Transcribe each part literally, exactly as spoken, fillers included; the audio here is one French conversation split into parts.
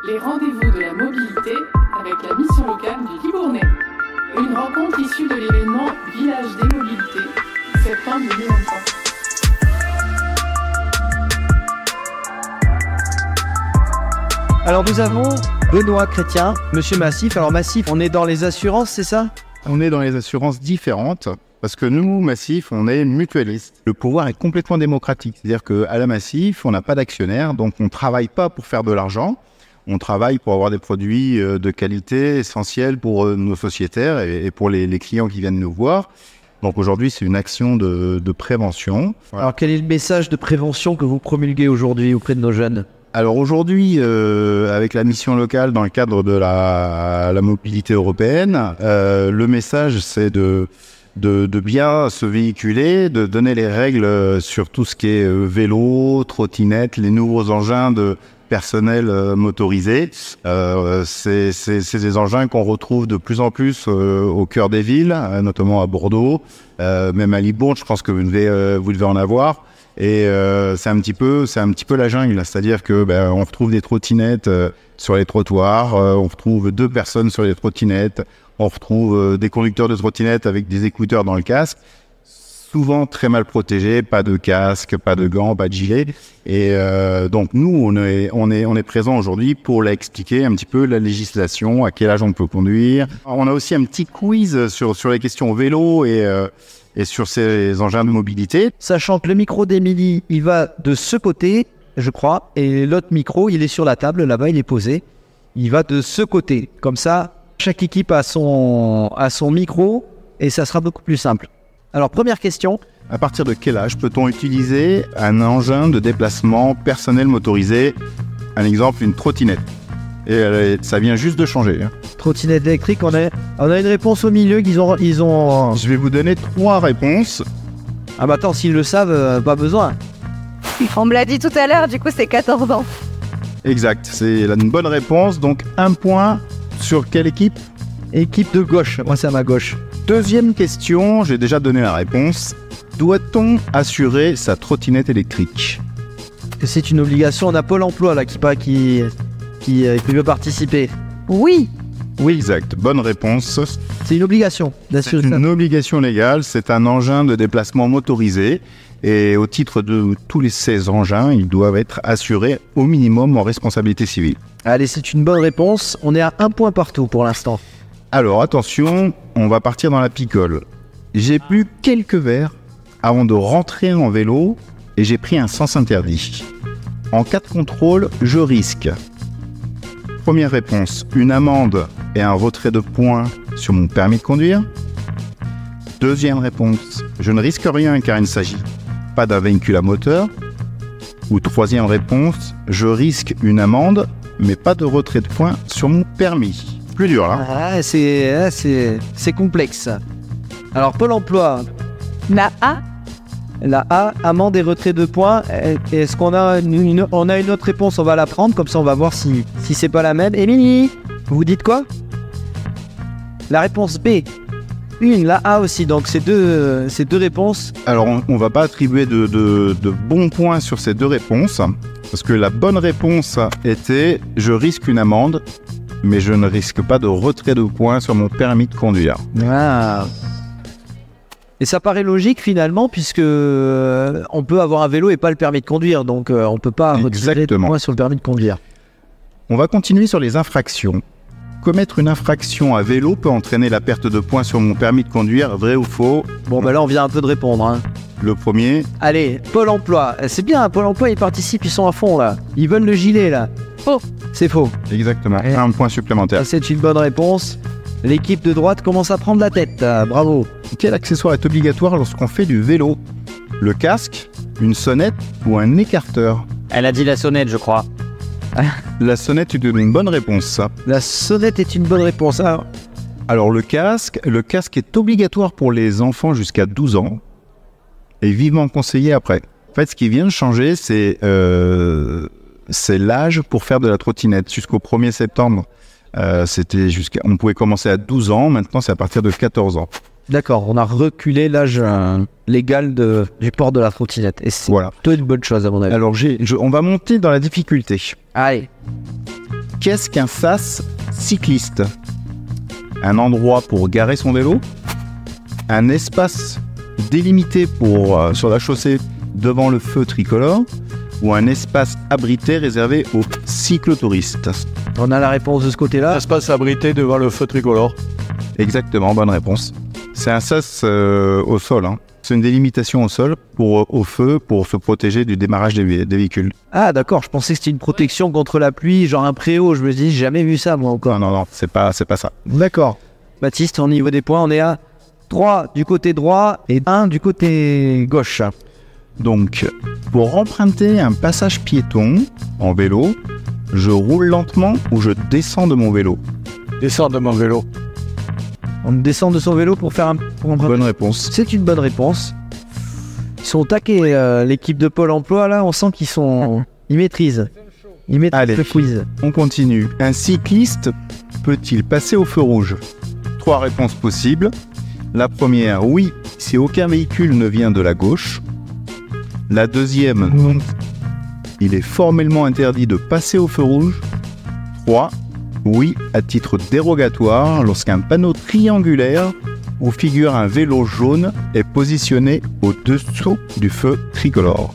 Les rendez-vous de la mobilité avec la mission locale du Libournais. Une rencontre issue de l'événement Village des mobilités, septembre deux mille vingt-trois. Alors nous avons Benoît Chrétien, Monsieur Massif. Alors Massif, on est dans les assurances, c'est ça ? On est dans les assurances différentes parce que nous, Massif, on est mutualiste. Le pouvoir est complètement démocratique. C'est-à-dire qu'à la Massif, on n'a pas d'actionnaire, donc on ne travaille pas pour faire de l'argent. On travaille pour avoir des produits de qualité essentiels pour nos sociétaires et pour les, les clients qui viennent nous voir. Donc aujourd'hui, c'est une action de, de prévention. Voilà. Alors quel est le message de prévention que vous promulguez aujourd'hui auprès de nos jeunes ? Alors aujourd'hui, euh, avec la mission locale dans le cadre de la, la mobilité européenne, euh, le message c'est de, de, de bien se véhiculer, de donner les règles sur tout ce qui est vélo, trottinette, les nouveaux engins de personnel euh, motorisé. Euh, c'est, c'est, c'est des engins qu'on retrouve de plus en plus euh, au cœur des villes, notamment à Bordeaux, euh, même à Libourne, je pense que vous devez, euh, vous devez en avoir. Et euh, c'est un petit peu, c'est un petit peu la jungle, c'est-à-dire que ben, on retrouve des trottinettes euh, sur les trottoirs, euh, on retrouve deux personnes sur les trottinettes, on retrouve euh, des conducteurs de trottinettes avec des écouteurs dans le casque, souvent très mal protégés, pas de casque, pas de gants, pas de gilet. Et euh, donc nous, on est, on est, on est présent aujourd'hui pour l'expliquer un petit peu la législation, à quel âge on peut conduire. On a aussi un petit quiz sur sur les questions vélo et euh, et sur ces engins de mobilité. Sachant que le micro d'Émilie, il va de ce côté, je crois, et l'autre micro, il est sur la table, là-bas, il est posé. Il va de ce côté. Comme ça, chaque équipe a son, a son micro, et ça sera beaucoup plus simple. Alors, première question. À partir de quel âge peut-on utiliser un engin de déplacement personnel motorisé ? Un exemple, une trottinette. Et euh, ça vient juste de changer. Hein. Trottinette électrique, on a, on a une réponse au milieu qu'ils ont, ils ont... Je vais vous donner trois réponses. Ah bah attends, s'ils le savent, euh, pas besoin. On me l'a dit tout à l'heure, du coup c'est quatorze ans. Exact, c'est une bonne réponse. Donc un point sur quelle équipe ? Équipe de gauche, moi c'est à ma gauche. Deuxième question, j'ai déjà donné la réponse. Doit-on assurer sa trottinette électrique ? C'est une obligation, on a Pôle emploi là qui, qui, qui, qui veut participer. Oui. Oui, exact. Bonne réponse. C'est une obligation d'assurer ça. C'est une ça. obligation légale. C'est un engin de déplacement motorisé. Et au titre de tous les ces engins, ils doivent être assurés au minimum en responsabilité civile. Allez, c'est une bonne réponse. On est à un point partout pour l'instant. Alors, attention, on va partir dans la picole. J'ai bu quelques verres avant de rentrer en vélo et j'ai pris un sens interdit. En cas de contrôle, je risque... Première réponse, une amende et un retrait de points sur mon permis de conduire. Deuxième réponse, je ne risque rien car il ne s'agit pas d'un véhicule à moteur. Ou troisième réponse, je risque une amende mais pas de retrait de points sur mon permis. Plus dur là. Ah, c'est, c'est, c'est complexe. Alors Pôle emploi. La A. La A, amende et retrait de points. Est-ce qu'on a une, une, on a une autre réponse ? On va la prendre, comme ça on va voir si, si c'est pas la même. Émilie, vous dites quoi ? La réponse B. Une, la A aussi, donc c'est deux, c'est deux réponses. Alors on, on va pas attribuer de, de, de bons points sur ces deux réponses, parce que la bonne réponse était « je risque une amende, mais je ne risque pas de retrait de points sur mon permis de conduire ». Ah. Et ça paraît logique finalement, puisque euh, on peut avoir un vélo et pas le permis de conduire, donc euh, on peut pas retirer de points sur le permis de conduire. On va continuer sur les infractions. Commettre une infraction à vélo peut entraîner la perte de points sur mon permis de conduire, vrai ou faux ? Bon bah là on vient un peu de répondre. Hein. Le premier. Allez, Pôle emploi. C'est bien, Pôle emploi ils participent, ils sont à fond là. Ils veulent le gilet là. Faux. C'est faux. Exactement, et un point supplémentaire. C'est une bonne réponse. L'équipe de droite commence à prendre la tête, ah, bravo. Quel accessoire est obligatoire lorsqu'on fait du vélo ? Le casque, une sonnette ou un écarteur ? Elle a dit la sonnette, je crois. La sonnette est une bonne réponse, ça. La sonnette est une bonne réponse. Alors, Alors le casque, le casque est obligatoire pour les enfants jusqu'à douze ans et vivement conseillé après. En fait, ce qui vient de changer, c'est, euh, c'est l'âge pour faire de la trottinette. Jusqu'au premier septembre, euh, c'était jusqu'à, on pouvait commencer à douze ans, maintenant c'est à partir de quatorze ans. D'accord, on a reculé l'âge euh, légal de, du port de la trottinette. Et c'est voilà. plutôt une bonne chose à mon avis. Alors j'ai, je, on va monter dans la difficulté. Allez. Qu'est-ce qu'un sas cycliste? Un endroit pour garer son vélo? Un espace délimité pour, euh, sur la chaussée devant le feu tricolore? Ou un espace abrité réservé aux cyclotouristes? On a la réponse de ce côté-là. Espace abrité devant le feu tricolore. Exactement, bonne réponse. C'est un sas euh, au sol. Hein. C'est une délimitation au sol pour, au feu pour se protéger du démarrage des, vé- des véhicules. Ah d'accord, je pensais que c'était une protection contre la pluie, genre un préau. Je me dis, j'ai jamais vu ça moi encore. Non, non, non, c'est pas, c'est pas ça. D'accord. Baptiste, au niveau des points, on est à trois du côté droit et un du côté gauche. Donc, pour emprunter un passage piéton en vélo, je roule lentement ou je descends de mon vélo? Descends de mon vélo. On descend de son vélo pour faire un... Pour emprunter. Bonne réponse. C'est une bonne réponse. Ils sont au taquet, euh, l'équipe de Pôle emploi, là, on sent qu'ils sont... Ils maîtrisent. Ils maîtrisent Allez. le quiz. On continue. Un cycliste peut-il passer au feu rouge? Trois réponses possibles. La première, oui, si aucun véhicule ne vient de la gauche. La deuxième, non. Il est formellement interdit de passer au feu rouge. trois. Oui, à titre dérogatoire, lorsqu'un panneau triangulaire où figure un vélo jaune est positionné au-dessous du feu tricolore.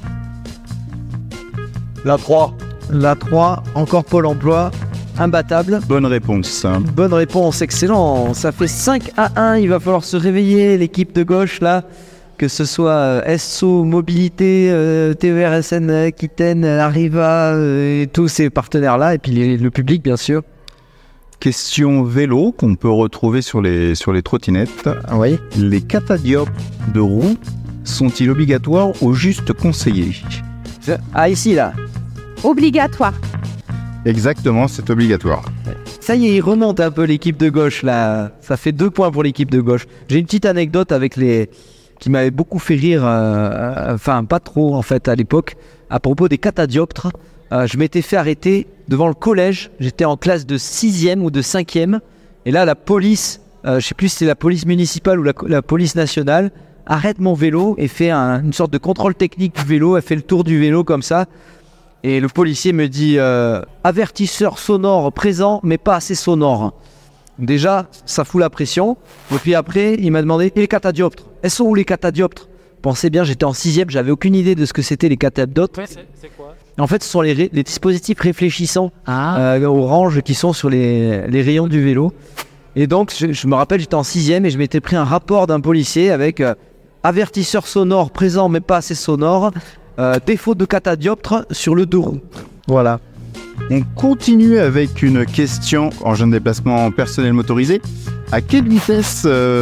La trois. La trois, encore Pôle emploi, imbattable. Bonne réponse. Bonne réponse, excellent. Ça fait cinq à un, il va falloir se réveiller, l'équipe de gauche, là. Que ce soit euh, S O Mobilité, euh, T E R S N Aquitaine, Arriva euh, et tous ces partenaires-là, et puis les- le public, bien sûr. Question vélo qu'on peut retrouver sur les, sur les trottinettes. Oui. Les catadioptres de roues sont-ils obligatoires ou juste conseillés? Ah, ici, là. Obligatoire. Exactement, c'est obligatoire. Ça y est, il remonte un peu l'équipe de gauche, là. Ça fait deux points pour l'équipe de gauche. J'ai une petite anecdote avec les... qui m'avait beaucoup fait rire, euh, enfin pas trop en fait à l'époque, à propos des catadioptres. Euh, je m'étais fait arrêter devant le collège, j'étais en classe de sixième ou de cinquième, et là la police, euh, je sais plus si c'est la police municipale ou la, la police nationale, arrête mon vélo et fait un- une sorte de contrôle technique du vélo, elle fait le tour du vélo comme ça, et le policier me dit euh, avertisseur sonore présent mais pas assez sonore. Déjà, ça fout la pression. Et puis après, il m'a demandé, et les catadioptres? Elles sont où les catadioptres? Pensez bien, j'étais en sixième, j'avais aucune idée de ce que c'était les catadioptres. C'est quoi? En fait, ce sont les, ré- les dispositifs réfléchissants Ah. euh, orange qui sont sur les, les rayons du vélo. Et donc, je, je me rappelle, j'étais en sixième et je m'étais pris un rapport d'un policier avec euh, avertisseur sonore présent mais pas assez sonore, euh, défaut de catadioptre sur le deux roues. Voilà. On continue avec une question en jeune déplacement personnel motorisé. À quelle vitesse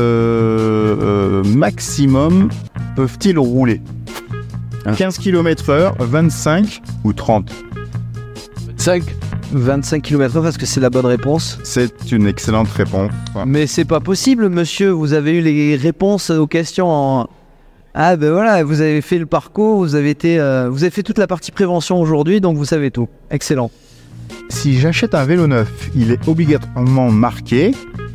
euh, euh, maximum peuvent-ils rouler? quinze kilomètres heure, vingt-cinq ou trente? cinq. vingt-cinq kilomètres heure parce que c'est la bonne réponse. C'est une excellente réponse. Mais c'est pas possible, monsieur. Vous avez eu les réponses aux questions en... Ah ben voilà, vous avez fait le parcours, vous avez été, euh, vous avez fait toute la partie prévention aujourd'hui, donc vous savez tout. Excellent. Si j'achète un vélo neuf, il est obligatoirement marqué.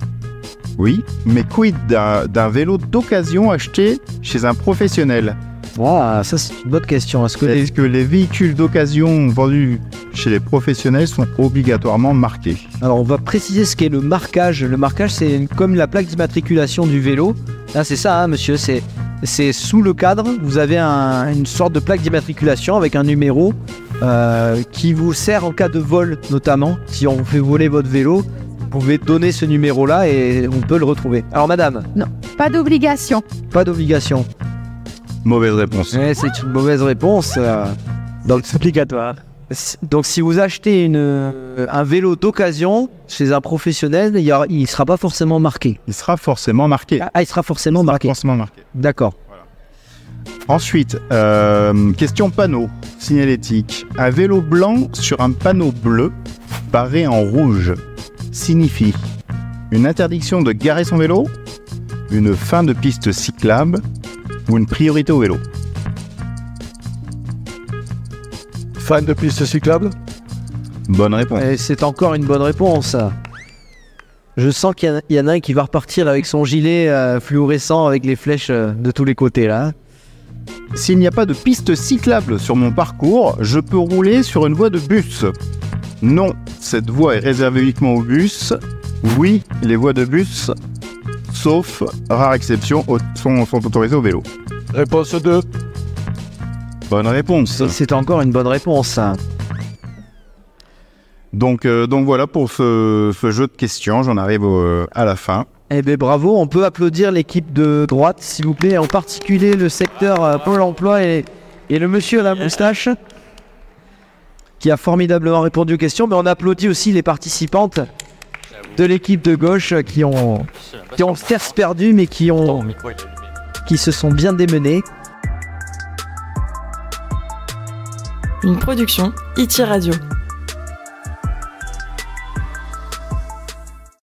Oui, mais quid d'un d'un vélo d'occasion acheté chez un professionnel? Ah, ça c'est une bonne question. Est-ce que les... Est-ce que les véhicules d'occasion vendus chez les professionnels sont obligatoirement marqués? Alors on va préciser ce qu'est le marquage. Le marquage, c'est une- comme la plaque d'immatriculation du vélo. Là, c'est ça, hein, monsieur. C'est c'est sous le cadre. Vous avez un- une sorte de plaque d'immatriculation avec un numéro euh, qui vous sert en cas de vol, notamment. Si on fait voler votre vélo, vous pouvez donner ce numéro-là et on peut le retrouver. Alors, madame, Pas d'obligation. pas d'obligation. Mauvaise réponse. Ouais, c'est une mauvaise réponse. euh, Donc c'est obligatoire. Si- Donc si vous achetez une, euh, un vélo d'occasion chez un professionnel, il ne sera pas forcément marqué. Il sera forcément marqué. Ah, il sera forcément Il sera marqué. forcément marqué. D'accord. Ensuite, euh, question panneau signalétique. Un vélo blanc sur un panneau bleu barré en rouge signifie une interdiction de garer son vélo, une fin de piste cyclable ou une priorité au vélo. Fan de piste cyclable. Bonne réponse. Et c'est encore une bonne réponse. Je sens qu'il y, en- il y en a un qui va repartir avec son gilet euh, fluorescent avec les flèches euh, de tous les côtés là. S'il n'y a pas de piste cyclable sur mon parcours, je peux rouler sur une voie de bus. Non, cette voie est réservée uniquement aux bus. Oui, les voies de bus, sauf rare exception, au- sont, sont autorisées au vélo. Réponse deux. Bonne réponse. C'est encore une bonne réponse. Donc, euh, donc voilà pour ce, ce jeu de questions. J'en arrive au- à la fin. Eh bien bravo, on peut applaudir l'équipe de droite, s'il vous plaît, en particulier le secteur euh, Pôle emploi et, et le monsieur à la moustache, qui a formidablement répondu aux questions, mais on applaudit aussi les participantes de l'équipe de gauche qui ont, qui ont certes perdu, mais qui, ont, qui se sont bien démenées. Une production I T Radio.